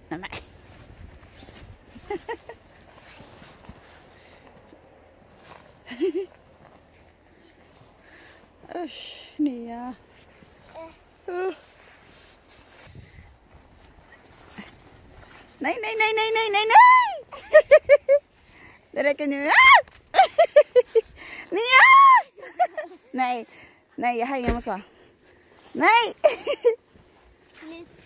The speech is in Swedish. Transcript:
Nej. Usch, Nia. Nej, nej, nej, nej, nej, nej, nej! Det räcker nu. Nia! Nej, nej, jag hänger måste. Nej! Slut.